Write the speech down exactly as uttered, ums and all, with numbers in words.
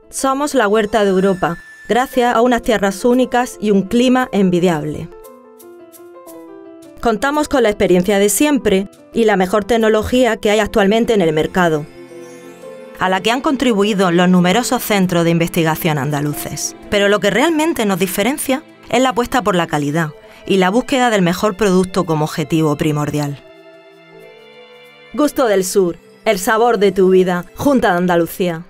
Somos la huerta de Europa, gracias a unas tierras únicas y un clima envidiable. Contamos con la experiencia de siempre y la mejor tecnología que hay actualmente en el mercado, a la que han contribuido los numerosos centros de investigación andaluces. Pero lo que realmente nos diferencia es la apuesta por la calidad y la búsqueda del mejor producto como objetivo primordial. Gusto del Sur, el sabor de tu vida, Junta de Andalucía.